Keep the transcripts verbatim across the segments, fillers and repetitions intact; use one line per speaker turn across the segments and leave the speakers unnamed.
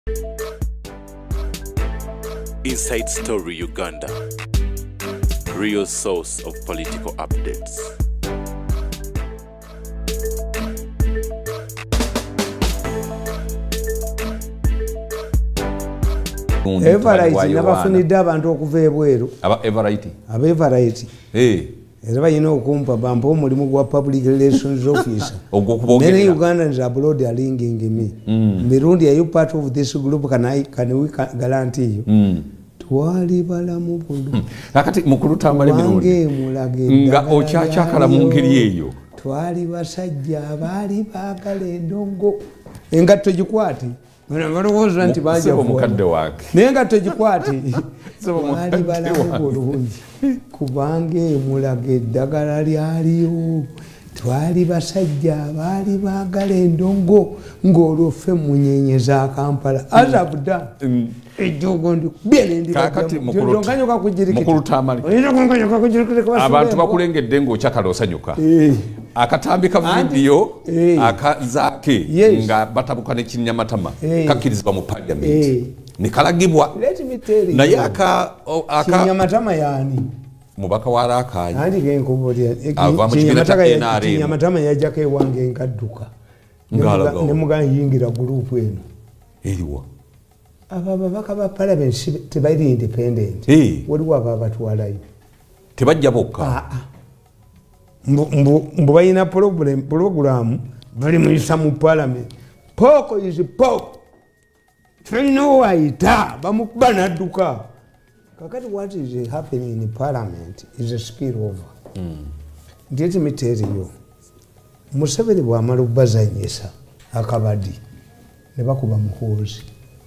Inside Story Uganda, real source of political updates.
Everite nabafunidde abantu okuva ebweru.
Aba Everite.
Aba Everite.
Eh.
Era bayina okumpa bampa omulimu gwa public relations officer.
Ogokubogera.
Many Ugandans abroad are linking me. Mm. Mirundi, are you part of this group? Can I can we guarantee you? Mm. Twali balamu bulu.
Nakati mukulu Tamale Mirundi. Nga ochachakala mu ngeri eyo.
Twali basajja abali baagala endongo. Engatto gikwati. Balowooza nti banja
mukadde wake.
Naye nga togikwati. Twali balamu bulungi. Kubanga emulaga eddagala lyaliyo. Twali basajja abaali baagala endongo ng'olwo ffe munyenye za Kampala. Azabuda. Ejogo ndi bene ndi
kakati mukulu mukulu Tamale. Abantu bakulengedde ng'okyakala osanyuka. Akatambi ka video aka Zaake nga batabuka ne kinyamatama kakkirizibwa mu parliament. Ne kalagibwa. Naye aka aka
kinyamatama yani.
Mubaka wala akanye.
Andi genkobolia. Kinyamatama yajjako ewange nkadduka.
Ngalaga.
Ne muga yingira group eno.
Eriwa.
Aba baka ba parliament tebaali independent. Waliwo aba batwalayo.
Tebajja bokka.
Ah ah. Mbu mbu bayina problem program bali muyisa mu parliament. Poko is poko. Tulina waita bamukuba nadduka. Kakati what is happening in parliament is a spillover. Mm. Let me tell you. Museveni bw'amala obbazanyisa akabadi ne bakuba muhoozi.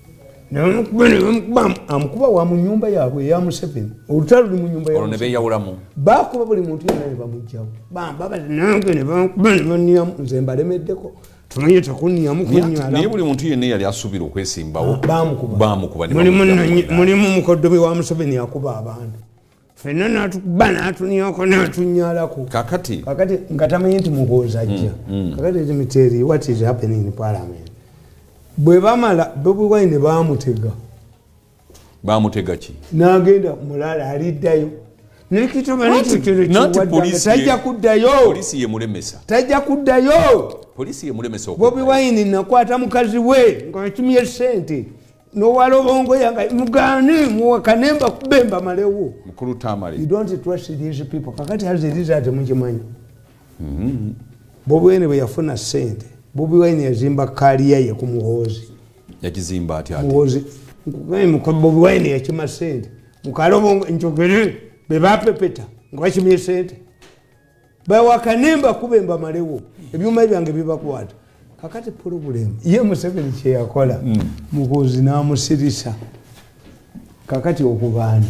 Amukuba wa mu nyumba yaabwe eya Museveni. Olutalo luli mu nyumba yaabwe.
Olwo ne beeyawulamu.
Bakuba buli muntu yenna ne bamugjawo. Bamba nange ne bakuba ne banniyamu nze mbalemeddeko. Tumanyi takunniyamu kunnyala.
Naye buli muntu yenna yali asuubira okwesimbawo.
Bamukuba.
Bamukuba ne
bamukuba. Mulimu mukoddomi wa Museveni akuba abantu. Fenna n'atukuba n'atunyako n'atunnyalako.
Kakati.
Kakati nga tamanyi nti muhoozi ajja. Kakati let me tell you what is happening in parliament. Bwe bamala Bobi Wine baamutega.
Baamutega ki?
N'agenda mulala aliddayo. Nekitoba n'ekyo
Nati polisi
tajja kuddayo.
Polisi ye mulemesa.
Tajja kuddayo.
Polisi ye mulemesa okuddayo.
Bobi Wine nakwata mukazi we ng'atumye ssente. N'owalobongo yanga mugani muwakanemba kubemba malewo.
Mukulu Tamale.
You don't trust these people. Kakati as it is ate mukimanyi. Mhm. Bobi Wine bwe yafuna ssente. Bobi Wine yazimba kaliya ye ku muhoozi.
Yakizimba ati ati.
Muhoozi. Nkugambye muko Bobi Wine yakima ssente. Mukalobongo njogere be bapepeta nga bakimye ssente. Bawakanemba kubemba malewo. Ebyuma byange bibakwata. Kakati problem ye Museveni kye yakola muhoozi n'amusirisa. Kakati okubaani.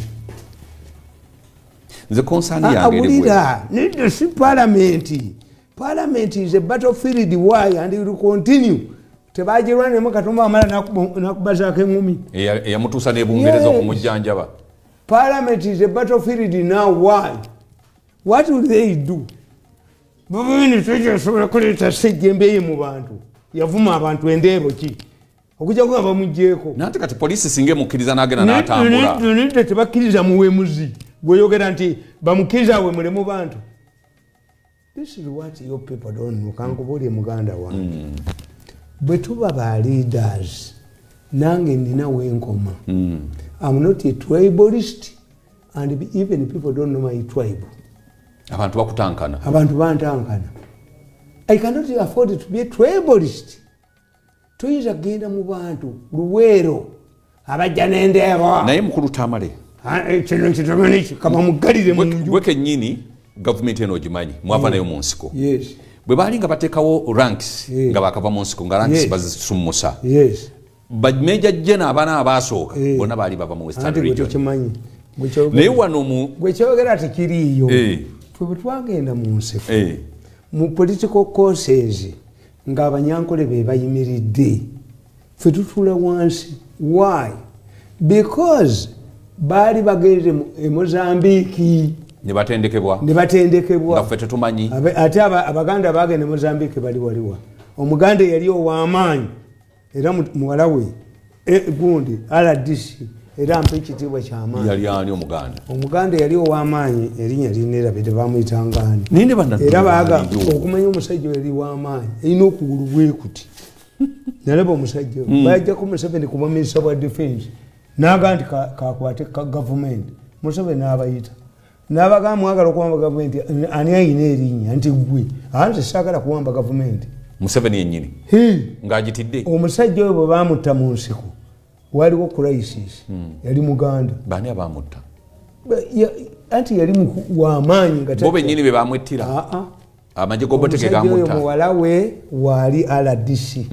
Nze konsani yange
ebwe. Need to parliament. Parliament is a battlefield why and it will continue. Tebajirwa ne mukatumba amala nakubaza ke ngumi.
Eya mutusa ne bungereza okumujjanjaba.
Parliament is a battlefield now why? What will they do? Bubini tujja sobola kuleta sejjembe ye mu bantu. Yavuma abantu endeebo ki. Okujja kuba bamujjeeko.
Nanti kati polisi singe mukkiriza n'agenda n'atambula.
Nite tebakkiriza muwemuzi. Gwoyogera nti bamukkiriza we mule mu bantu. This is what your people don't know. Kankubuli muganda wange. Mm. Bwe tuba ba leaders nange ndina wenkoma. Mm. I'm not a tribalist and even people don't know my tribe.
Abantu bakutankana.
Abantu bantankana. I cannot afford to be a tribalist. Tuyinza genda mu bantu luweero abajja n'endeebo.
Naye mukulu Tamale.
Kino kitamanyi kama mugalire mu nju.
Bwe kennyini government eno ogimanyi mwava nayo mu nsiko.
Yes.
Bwe baali nga bateekawo ranks
yes.
nga bakava mu nsiko nga ranks yes. bazisummusa.
Yes.
Bajmeja jena abaana abaasooka yes. bonna baali bava mu Western region.
Ate kimanyi.
Naye wano mu
gwe kyogera tekiriiyo. Eh. Twe twagenda mu nsiko.
Eh.
Mu political causes nga abanyankole be bayimiridde. Ffe tutula wansi. Why? Because baali bagenze e Mozambique.
Ne batendekebwa.
Ne batendekebwa.
Nga ffe tetumanyi.
Ate abaganda bagenda e Mozambique bali waliwa. Omuganda yali ow'amaanyi era muwala we gundi R D C era mpa ekitiibwa kyamaanyi.
Yali ani omuganda?
Omuganda yali ow'amaanyi erinnya linerabye tebamuyita Ngandi.
Ninde bannaddu
era baaga okumanya omusajja yali w'amaanyi erina okugulu bwekuti. Nalaba omusajja bajjako Museveni kuba minisita bwa defense n'aga nti kakwate ka gavumenti. Museveni n'abayita n'abagamba mwagala okuwamba gavumenti ani ayina erinnya nti gwe anti saagala kuwamba gavumenti.
Museveni yennyini ng'agitidde.
Omusajja oyo bwe baamutta mu nsiko waliwo crisis yali muganda.
Baani abaamutta?
Anti yali w'amaanyi nga
bo bennyini be baamwettira. Amagye g'Obote ge gamutta.
Omusajja oyo muwala we waali R D C.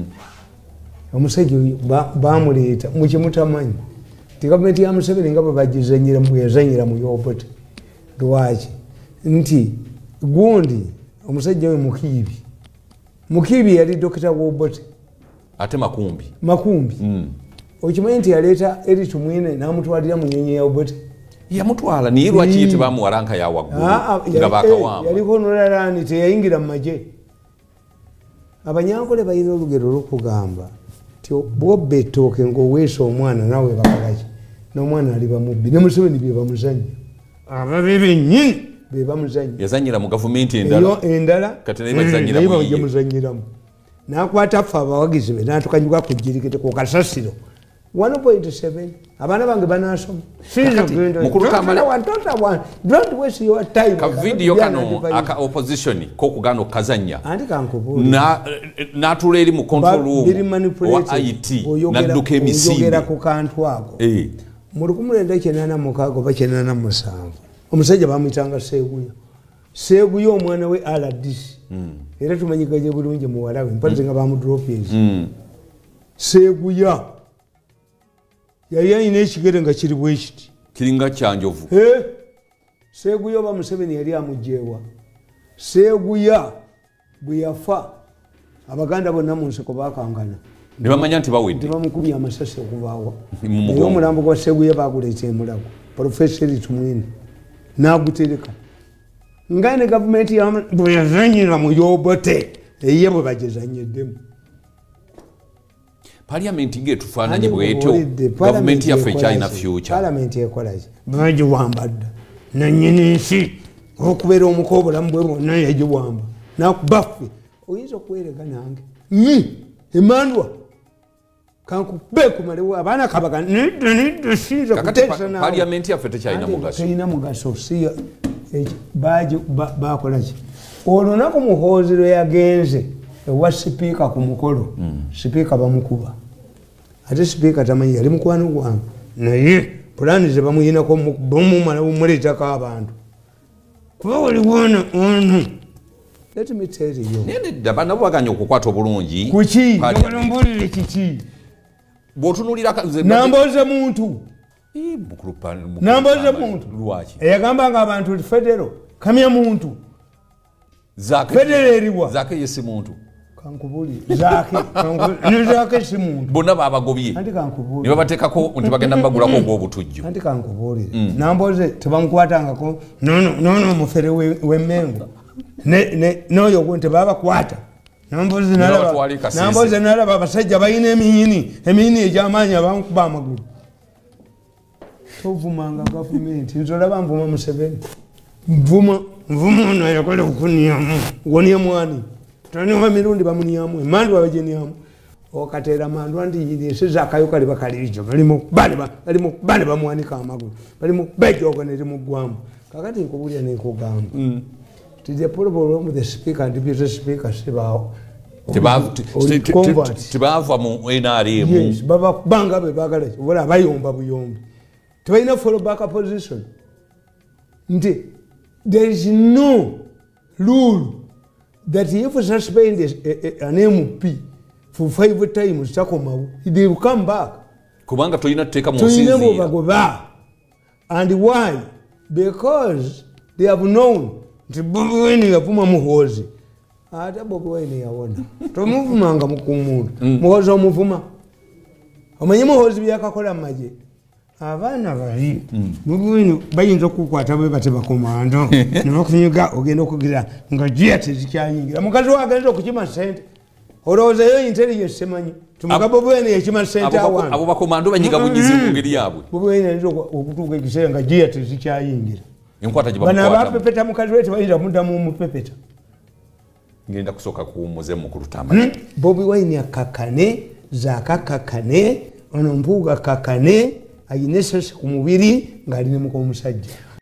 Omusajja oyo baamuleeta mu kimutamanyi ti gavumenti ya Museveni nga bwe bagizanyira mu yazanyira mu Obote. Lwaki nti gundi omusajja we Mukiibi Mukiibi yali dokita w'Obote
ate Makumbi
Makumbi okimanyi nti yaleeta eri tumwine n'amutwalira mu nnyonyi ya Obote.
Yamutwala naye lwaki ye tebamuwalanka ya waggulu nga baakawamba?
Yaliko nolalaani teyayingira mu magye. Abanyankole balina olugero lw'okugamba ti bw'obba ettooke ng'oweesa omwana naawe bakolaki n'omwana aliba mubbi. Ne Museveni bye bamuzannya ababe bennyini be bamuzannya.
Yazannyira mu gavumenti endala
endala
kati naye bazannyira mu
ye muzannyiramu. N'akwata ffe abawagizi be n'atukanyuka ku jjirikete ku kasasiro one point seven. Abaana bange banaasoma.
Mukulu Tamale
don't waste your time.
Ka video kano aka opposition ko kugana okazanya.
Anti kankubuli.
Na natula eri mu control room wa I T na duke misini.
Oyogera ku kantu ako.
Eh.
Mu lukumi lwenda kyenda mu mukaaga oba kyenda na musanvu. Omusajja bamuyitanga Seeguya. Seeguya omwana we R D C. Era tumanyigaje bulungi mu Walawe mpaze nga bamudropins. Seeguya yali ayina ekigere nga kiri bwe kiti
kiringa kyanjovu.
Seeguya oba Museveni yali amugjeewa. Seeguya bwe yafa abaganda bonna mu nseko baakangana
ne bamanya nti bawedde
bamukubye amasasi okuvaawa. Naye omulambo gwa Seeguya baaguleeta emulago Profeseri Tumwine n'agutereka nga ne gavumenti bwe yazanyira mu Obote eye bwe bagizanyiddemu.
Parliament ge tufaananye bwetyo gavumenti yaffe ekyalina future.
Parliament ekolaki bagiwamba dda nannyini nsi okubeera omuko obulamu bwe bwonna yagiwamba nakubaffe oyinza okuwerega nange mi emandwa kankube kumalewo abaana kabaga nidda nidda sinza kuteesa nawe.
Parliament yaffe tekyalina mugaso.
Terina mugaso si bakolaki olunaku muhoozi lwe yagenze ewa sipiika ku mukolo sipiika bamukuba ate sipiika tamanyi yali mukwano gwange naye pulaani ze bamuyinako bamumala bumuleetako abantu kuba waliwona onu. Let me tell you.
Nedda bana bwaganya okukwata obulungi
kuki mbulire kiki
bw'otunuulira
namboze muntu namboze muntu
lwaki
eyagamba nga abantu federo kamya muntu
Zaake
federo eriwa
Zaake yesi muntu
kankubuli Zaake kankubuli Zaake si muntu
bonna babagobye
anti kankubuli
ne babateekako nti bagenda mbagulako ogw'obutujju
anti kankubuli namboze tebamukwatangako nono nono mufere w'emmengo n'oyo gwe tebabakwata namboze nalaba abasajja balina eminyini eminyini egy'amaanyi abankuba amagulu. Tovumanga gavumenti nze olaba nvuma Museveni nvuma nvuma ono yakola okuniyamu wonia mwani taniwa Mirundi bamuniyamu emandwa bageniyamu okateera mandwa nti yinsi Zaakayo kali bakalijo balimu balimu bali bamwanika amagulu balimu bejoga ne limugwamu kakati nkubulya nekugamba ti the problem with the speaker and deputy speaker sibao
tebava mu N R M.
Yes baba banga be bagala wala bayomba buyombi tebalina follow back a position nti there is no rule that if you suspend an M P for five times takomawo they will come back
kubanga toyina tuteeka mu nsinziira.
And why? Because they have known nti Bobi Wine yavuma muhoozi ate Bobi Wine yawona tomuvumanga mukumuntu muhoozi omuvuma omanyi muhoozi byakakola mmaje abaana bali Bobi Wine bayinza okukwata bwe bate bakomando ne bakunyiga ogenda okugira nga jia tezikyanyingira mukazi wagenza okukima sente olowoozayo intelligence semanyi tumuga Bobi Wine yakima sente awantu
abo bakomando banyiga bunyizi mu ngeri yaabwe
Bobi Wine ndio okutuuka ekiseera nga giya tezikyayingira
enkwata gibamukwata
bana bapepeta mukazi wetu bayira mudamu mupepeta
ngenda kusoka kuumuze mukulu Tamale
Bobi Wine akakane Zaake kakane ono Mpuuga kakane ayina esasi ku mubiri ng'ali ne muko omusajja